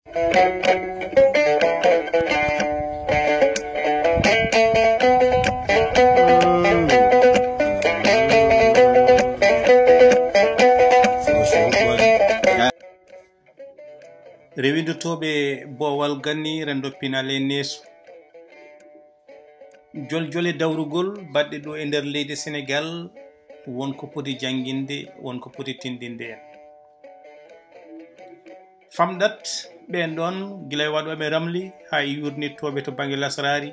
Rewindotoɓe boowal ganni rendo pinale neeso joljole dawrugol baɗɗe ɗo e nder leydi Senegal wonko poti janginde wonko poti tindinde en famɗat ɓen ɗon gila e waɗoɓe ramli ha yurnittoɓe to banggue lasrari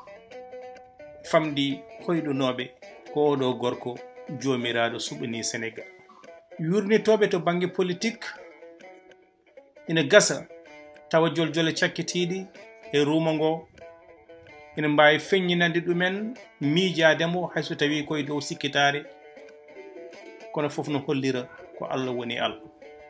famɗi hoyɗunoɓe ko oɗo gorko jomiraɗo suɓani Senegal yurnittoɓe to banggue politique ina gasa tawa joljole cakkitiɗi e ruuma ngo ina mbawi feññinande ɗumen miijademo hayso tawi koye dow sikkitare kono foof no hollira ko Allah woni Allah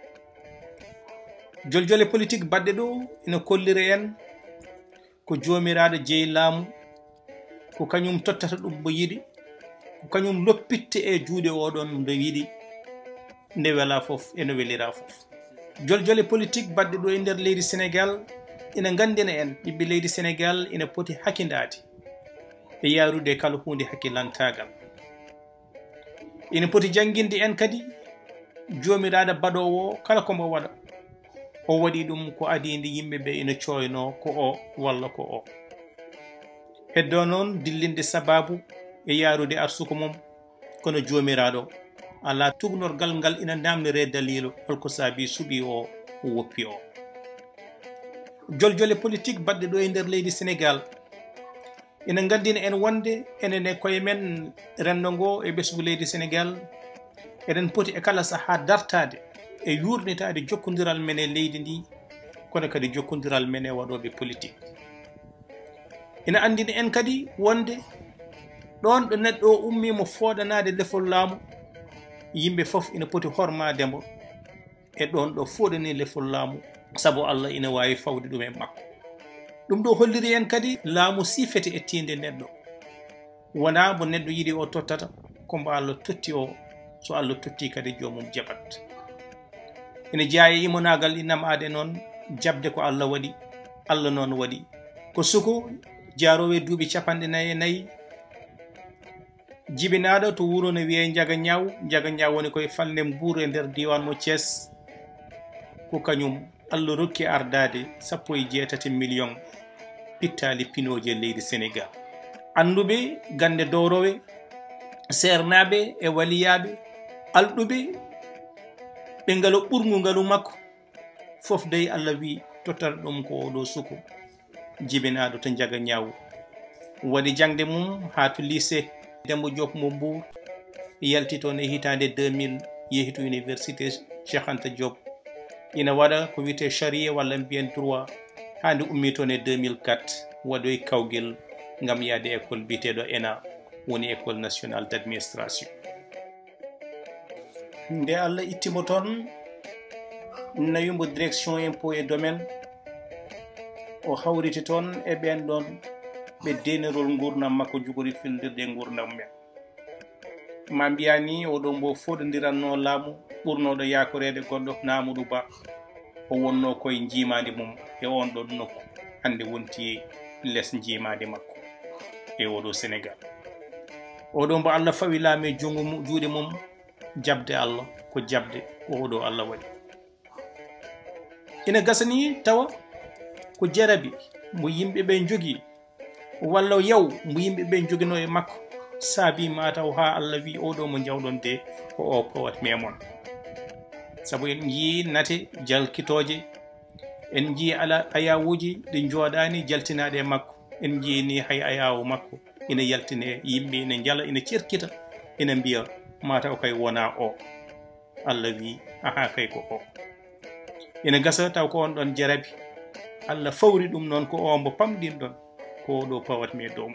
joljole politique baɗɗe ɗo ina kollira en ko jomiraɗo jeeyi laamu ko kañum tottata ɗum mo yiɗi ko kañum loppitte e juuɗe oɗon nde yiɗi nde wela foof ene welira foof joljole politique baɗɗe ɗo e nder leydi Sénégal ina gandina en ɓiɓɓe leydi Sénégal ina poti hakkindade e yarude kala hunde hakkilantagal ina poti jangguinde en kadi jomiraɗo baɗowo kala komo waɗa o waɗi ɗum ko adide yimɓeɓe ina coyno ko o walla ko o heddo noon dillinde sababu e yarude arsuko mum kono jomiraɗo ala tugnorgal ngal ina namnire dalilu holko saabi suuɓi o woppi o joljole politique baɗɗe ɗo e nder leydi Sénégal ina gandina en wonde enen e koye men rendo ngo e ɓesgu leydi Sénégal eɗen poti e kala saaha dartade e yurnitade jokkodiral men e leydi ndi kono kadi jokkodiral men e waɗoɓe politique ina andina en kadi wonde ɗon ɗo neɗɗo o ummimo fooɗanade lefol laamu yimɓe fof ina poti hormademo e ɗon ɗo foɗani lefol laamu saabu Allah ina wawi fawde ɗum e makko ɗum ɗo holliri en kadi laamu sifete e tinde neɗɗo wona mo neɗɗo yiɗi o tottata kombo Allah totti o so Allah totti kadi jomum jaɓat ina jeeya e imonagal innamade noon jabde ko Allah waɗi Allah noon waɗi ko suko jaarowe duuɓi 44 jibinaɗo to wuro no wiye Njaga Ñaw woni koye falde Mbour e nder diwan mo Thiès ko kañum Allah rokki ardade 18 million pittali pinoje leydi Sénégal anduɓe gande dowrowe sernaɓe e waliyaɓe alɗuɓe ɓe ngalo ɓurgu ngalu makko fof dey Allah wi tottata ɗum ko oɗo suko jibinaɗo to Njaga Ñaw waɗi jangde mum ha to lycée Dembo Diop mo Mbour yalti toon e hitande 2000 yehi to université Cheikh Anta Diop ina waɗa ko wiyete charia walla mbiyen droit hande ummi toon e 2004 waɗoy kawguel gam yaade école biteɗo ENA woni école nationale d'administration nde Allah ittimo toon nayumbo direction impôt et domaine o hawriti toon e ɓen ɗon ɓe denirol gurdam makko jogori fildirde gurdam men ma mbiyani oɗo mbo foɗodiranno laamu ɓurnoɗo yakorede goɗɗo Namadou Ba o wonno koye jimadi mum e on ɗon nokku hande wonti less jimadi makko e oɗo Sénégal oɗo mbo Allah fawi laami e juuɗe mum jabde Allah ko jabde ko oɗo Allah waɗi ina gasani tawa ko jarabi mo yimɓeɓe jogui walla yaw mo yimɓeɓe jogino e makko saabi mataw ha Allah wi oɗo mo jawɗon de ko o powat memon saabu en jii nate jalkitoje en jii ala ayawuji ɗi jooɗani jaltinaɗe e makko en jii ni hay ayawu makko ina yaltine yimɓe ina jala ina cerkita ina mbiya mataw kay wona o Allah wi aha kay ko o ina gasa taw ko on ɗon jarabi Allah fawri ɗum noon ko o mbo pamɗin ɗon ko ɗo pawatmi dow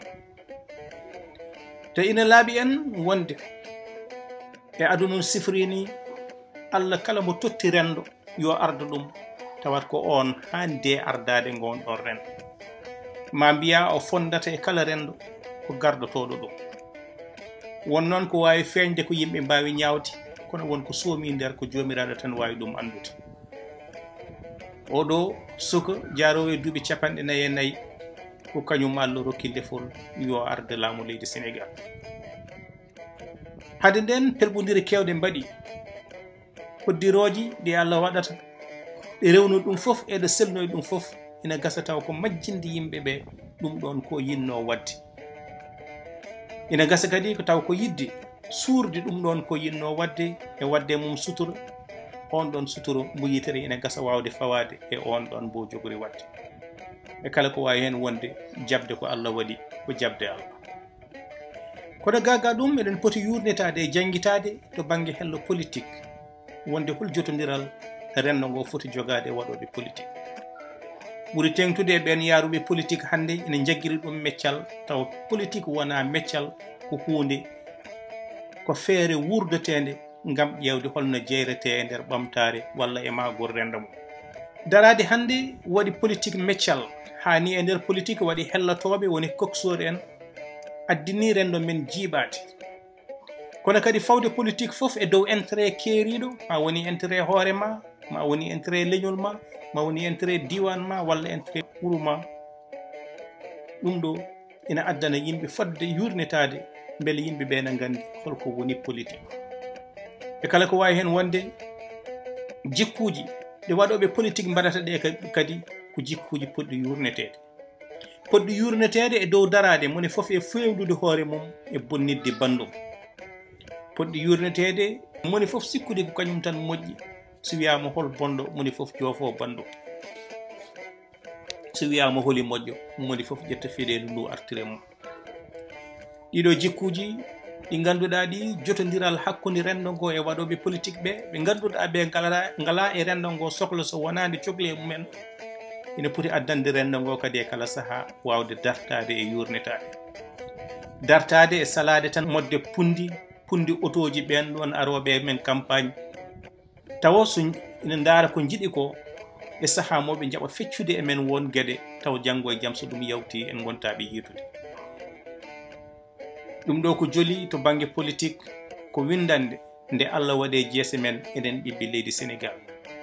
to ina laaɓi en wonde e aduna sifrini Allah kala mo totti rendo yo arda ɗum tawat ko on hande ardade gon ɗon rendo ma mbiya o fondata e kala rendo ko gardotoɗo ɗum won noon ko wawi feñde ko yimɓe mbawi ñawde kono won ko soomi nder ko jomiraɗo tan wawi ɗum andude oɗo suka jaarowo e duuɓi 44 ko kañum Allah rokki lefol yo arde laamu leydi Sénégal. hade nden pelɓodiri kewɗe mbaɗi koddiroji ɗi Allah waɗata ɗe rewno ɗum fof e ɗe selnoye ɗum fof ina gasa taw ko majjinde yimɓe ɓe ɗum ɗon ko yinno wadde. ina gasa kadi ko taw ko yidde suurde ɗum ɗon ko yinno wadde e wadde mum sutura, on ɗon suturo mbo yitere ina gasa wawde fawade e on ɗon mbo jogori wadde. e kala ko wawi hen wonde jabde ko Allah waɗi ko jabde Allah. kono gaga ɗum eɗen poti yurnitade e jangguitade to banggue hello politique, wonde hol jotodiral rendo ngo foti jogade e waɗoɓe politique. ɓuuri tengtude e ɓen yaruɓe politique hande ina jagguiri ɗum meccal, taw politique wona meccal ko hunde ko feere wurdetede gam ƴewde holno jeyrete e nder ɓamtare walla e magol rendo mum. darade hande waɗi politique meccal hani e nder politique waɗi hellatoɓe woni coxeur en addini rendo men jiiɓade. kono kadi fawde politique fof e dow intérêt keeriɗo, ma woni intérêt hoore ma woni intérêt leñol ma woni intérêt diwan ma walla intérêt wuro ma, ɗum ɗo ina addana yimɓe fadde yurnitade beele yimɓe ɓe ne gandi holko woni politique. e kala ko wawi hen wonde jikkuji ɗe waɗoɓe politique mbaɗata ɗe kadi ko jikkuji poɗɗi yurnetede e dow darade moni foof e fewnude hoore mum e bonnidde bandum. poɗɗi yurnetede moni foof sikkude ko kañum tan moƴƴi, so wiyama hol bonɗo moni foof joofo bandum, so wiyama holi moƴƴo moni foof ƴetta fiɗede ndu artire mum. ɗiɗo jikkuji ɗi ganduɗa ɗi jotodiral hakkude rendo ngo e waɗoɓe politique ɓe ganduɗa ɓe ngala e rendo ngo sohla so wonade cohli e mumen, ina poti addande rendo ngo kadi e kala saaha wawde dartade e yurnitade, dartade e salade tan modde pundi otoji ɓen ɗon aroɓe men campagne, tawa so ina daara ko jiiɗi ko e saaha moɓe jaɓa feccude e men won gueɗe taw janggo e jaam so ɗum yawti en gontaɓe yitude. ɗum ɗo ko joli to banggue politique ko windande nde Allah waɗe jeese men eɗen ɓiɓɓe leydi Sénégal.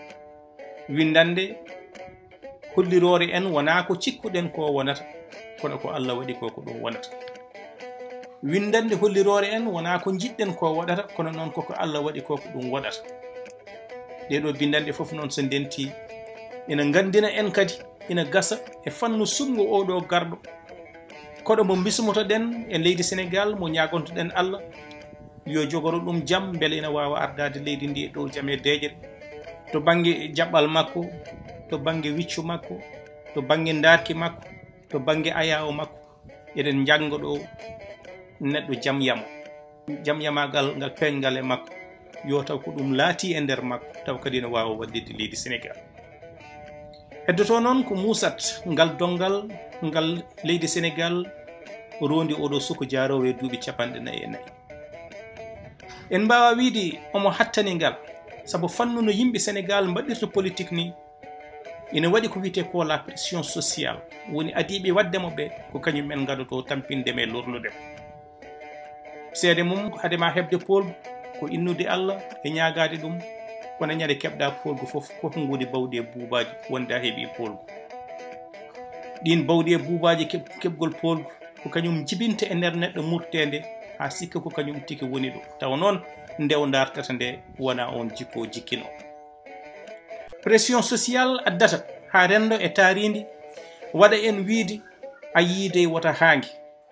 windande hollirore en wona ko cikkuɗen ko wonata, kono ko Allah waɗi ko ɗum wonata. windande hollirore en wona ko jiɗɗen ko waɗata, kono noon koko Allah waɗi ko ɗum waɗata. ɗeɗo bindande foof noon so ndenti ina gandina en kadi ina gasa e fannu sumgo oɗo garɗo koɗo mo bismotoɗen e leydi Sénégal, mo ñagontoɗen Allah yo jogoro ɗum jaam beele ina wawa ardade leydi ndi e dow jaam e deƴere, to banggue jaɓɓal makko, to banggue wiccu makko, to banggue darki makko, to banggue ayawo makko. eɗen jangga ɗo neɗɗo jaam yamagal ngal peñgal e makko yo taw ko ɗum laati e nder makko, taw kadi ne wawa wallide leydi Sénégal. heddoto noon ko musat ngal dongal ngal leydi Sénégal rondi oɗo suko jaarowo e duuɓi 44. en mbawa wiide omo hattani ngal, saabu fannu no yimɓe Sénégal mbaɗirta politique ni ina waɗi ko wiyete ko la pression sociale, woni adiɓe waddemo ɓe ko kañum men gadoto tampindem e lornudem. seede mum hadema hebde polgu ko innude Allah e ñagade ɗum, kono ñande keɓɗa polgu foof koko ngoni bawɗi e buubaji wonde a heeɓi polgu. ɗin bawɗi e buubaji keɓgol polgu ko kañum jibinta e nder neɗɗo murtede ha sikka ko kañum tiki woni ɗo, taw noon ndew dartata nde wona on jikko jikkino. pression sociale addata ha rendo e taaridi waɗa en wiide a yiide wota haangi,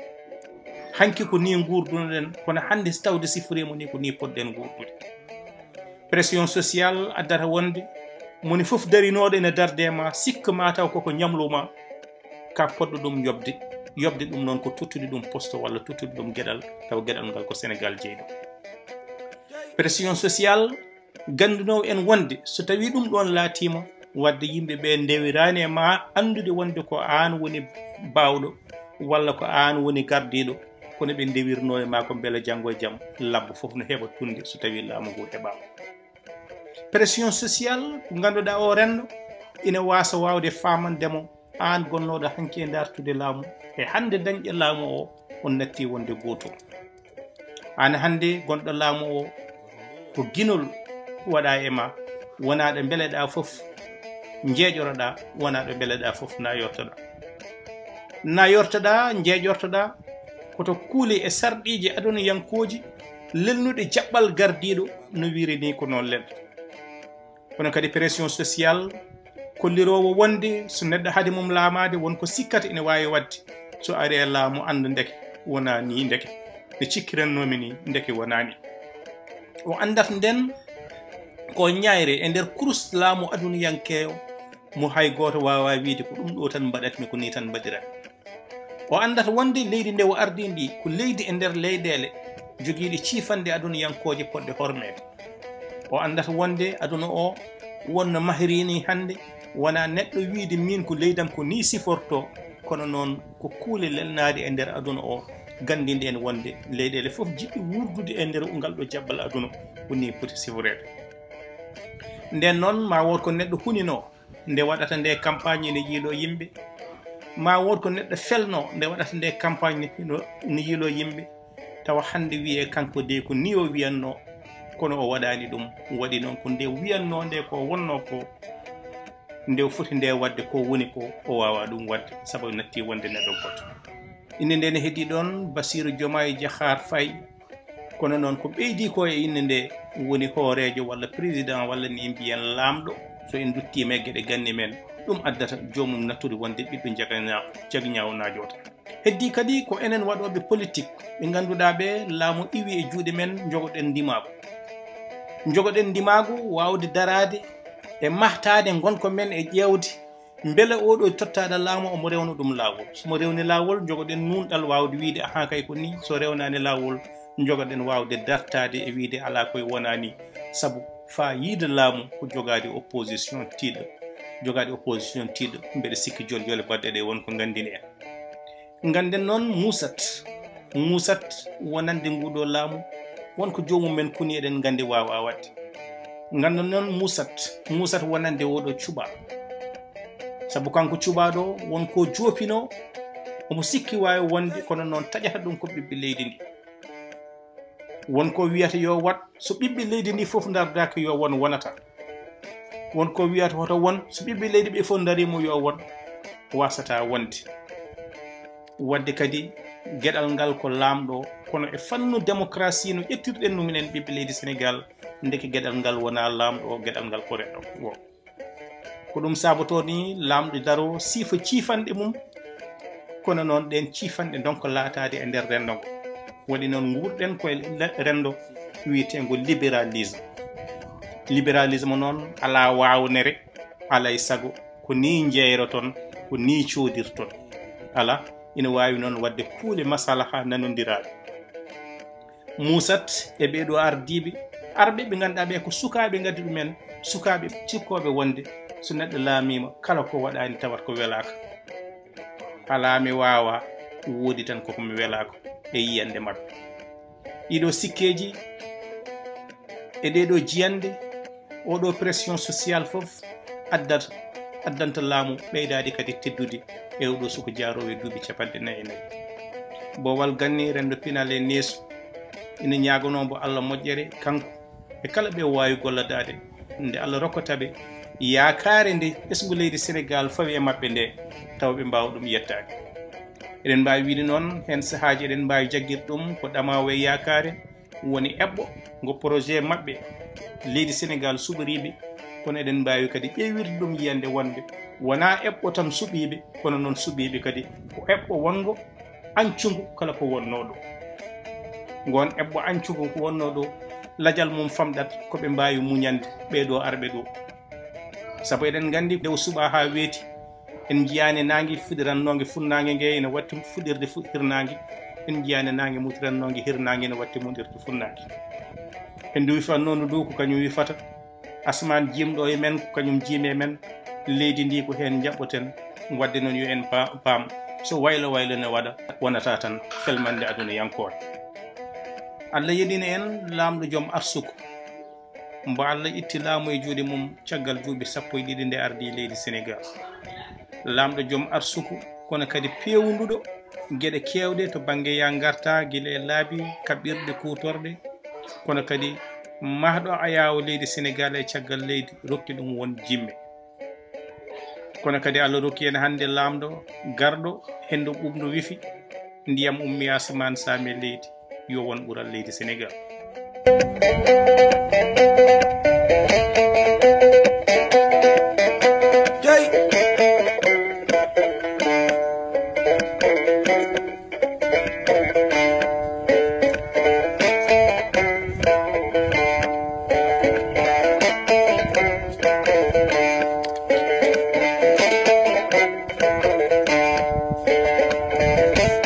hanki ko ni gurdunoɗen, kono hande tawde sifirimo ni ko ni poɗɗen gurdude. pression sociale addata wonde moni foof darinoɗo ene darde ma, sikka ma taw koko ñamluma ka poɗɗo ɗum yobde ɗum noon ko tuttude ɗum poste walla tuttude ɗum gueɗal, taw gueɗal ngal ko Sénégal jeyɗo. pression sociale gandunowo en wonde so tawi ɗum ɗon laatima wadde yimɓe ɓe ndewirani e ma andude wonde ko an woni bawɗo walla ko an woni gardiɗo, kono ɓe ndewirno e ma ko beele janggo e jaam labbo foof no heɓa tunde so tawi laamu ngu heɓama. pression sociale ko ganduɗa o rendo ina wasa wawde famandemo an gonnoɗo hanki e dartude laamu e hande dañƴe laamu o on natti wonde goto. an hande gonɗo laamu o ko ginol waɗa e ma, wonaɗo beeleɗa foof jeeƴoroɗa wona ɗo beleɗa fof na yortoɗa jeeƴortoɗa koto kuuli e sarɗiji adunayankoji lelnuɗe jaɓɓal gardiɗo no wiiri ni ko noon lel kono kadi pression social kollirowo wonde so neɗɗo haade mum laamade wonko sikkata ene wawi wadde so ari e laamu anda ndeke wona ni ndeke nde cikkirannomi ni ndeke wona ni o andat nden ko ñayre e nder kurus laamu adunayankeyo mo hay goto wawa wiide ko ɗum ɗo tan mbaɗatmi ko ni tan mbaɗirat o andata wonde leydi nde o ardi ndi ko leydi e nder leyɗele jogiiɗi ciifande adunayankoje poɗɗe hormede o andata wonde aduna o wonno mahirini hande wona neɗɗo wiide min ko leydam ko ni siforto kono noon ko kuule lelnade e nder aduna o gandinde en wonde leyɗele fof jiɗɗi wurdude e nder ngal ɗo jabbal aduna ko ni poti siforede nden noon ma wod ko neɗɗo hunino nde waɗata nde campagne ene yiilo yimɓe ma wod ko neɗɗo felno nde waɗata nde campagne ne yiilo yimɓe tawa hande wiye kanko de ko ni o wiyanno kono o waɗani ɗum waɗi noon ko nde wiyanno nde ko wonno ko nde foti nde wadde ko woni ko o wawa ɗum wadde sabu natti wonde neɗɗo goto inde nde ne heddi ɗon Bassirou Diomaye Diakhar Faye kono noon ko ɓeydi ko e inde nde woni hoorejo walla président walla ni mbiyen laamɗo so en duttima e gueɗe ganni men ɗum addata jomum nattude wonde ɓiɗɗo jagñawnajo ta heddi kadi ko enen waɗoɓe politique ɓe ganduɗa ɓe laamu iwi e juuɗe men jogoɗen ndimagu wawde darade e mahtade gonko men e ƴewde beele oɗo tottaɗo laamu omo rewna ɗum lawol somo rewni lawol jogoɗen nunɗal wawde wiide aha kay ko ni so rewnani lawol jogoɗen wawde dartade e wiide ala koye wonani saabu fa yiide laamu ko jogade opposition tiiɗo mbeɗa sikki joljole badɗe ɗe wonko gandini en ganden noon musat wonande nguɗo laamu wonko jomumen kuni eɗen gandi wawa wadde ganden noon musat wonande oɗo cuɓa saabu kanko cuɓaɗo wonko jopino omo sikki wawi wonde kono noon taƴata ɗum ko ɓiɓɓe leydi ndi wonko wiyata yo wat so ɓiɓɓe leydi ndi fof dardaki yo won wonata wonko wiyata hoto won so ɓiɓɓe leydi ɓe fof darimo yo won wasata wonde wadde kadi gueɗal ngal ko laamɗo kono e fannu démocratie no ƴettirɗen no minen ɓiɓɓe leydi Sénégal ndeke gueɗal ngal wona laamɗo gueɗal ngal ko renɗo ko ɗum saboto ni laamɗo daro siifa ciifanɗe mum kono noon ɗen ciifanɗe donko laatade e nder rendo ngo waɗi noon guurɗen koye rendo wiyetego libéralisme noon ala wawnere alay sago ko ni jeyroton ko ni codirton ala ina wawi noon wadde kuule masalaha nanodiraɓe musat e ɓeɗo arɓe ɓe ganduɗa ɓe ko sukaɓe gaddi ɗumen sukaɓe cikkoɓe wonde so neɗɗo laamima kala ko waɗani tawat ko welaka ala mi wawa woodi tan kokomi welaka e yiyande mabɓe ɗiɗo sikkeji e ɗeɗo jiyande oɗo pression social fof addanta laamu ɓeydade kadi teddude e oɗo suko jaarowo e duuɓi 44 bowal ganni rendo pinal e neeso ina ñagonombo Allah moƴƴere kanko e kala ɓe wawi golladade nde Allah rokkataɓe yaakare nde ɓesgu leydi Sénégal fawi e mabɓe nde taw ɓe mbawa ɗum yettade eɗen mbawi wiide noon hen sahaji eɗen mbawi jagguirde ɗum ko ɗamawo e yaakare woni eɓɓo ngo projet mabɓe leydi Sénégal suɓoriɓe kono eɗen mbawi kadi ƴewirde ɗum yiyande wonde wona eɓɓo tan suɓiɓe kono noon suɓiɓe kadi ko eɓɓo wongo ancugu kala ko wonno ɗo gon eɓɓo ancugu ko wonno ɗo lajal mum famɗat koɓe mbawi muñande ɓeɗo arɓe ɗo saabu eɗen gandi ndew suuɓa ha weeti en jiyani nangue fuɗirannogue funnague ngue ene watti fuɗirde hirnague en jiyani nangue mutirannogue hirnague ene watti muɗirde funnague en du wifat noon du ko kañum wifata asman jimɗo e men ko kañum jiime men leydi ndi ko hen jaɓɓoten wadde noon yo en paam so waylo ne waɗa wonata tan felmande aduna yankore Allah yeɗina en laamɗo joom arsuko mbo Allah itti laamu e juuɗe mum caggal duuɓi 12 nde ardi leydi Sénégal laamɗo joom arsuko kono kadi pewnduɗo gueɗe kewɗe to banggue ya garta guila e laabi kaɓɓirɗe kutorɗe kono kadi mahɗo ayawo leydi Sénégal e caggal leydi rokki ɗum won jimme kono kadi Allah rokki en hande lamdo gardo hendo ɓubdo wifi ndiyam ummi asman same leydi yo won ɓural leydi Senegal.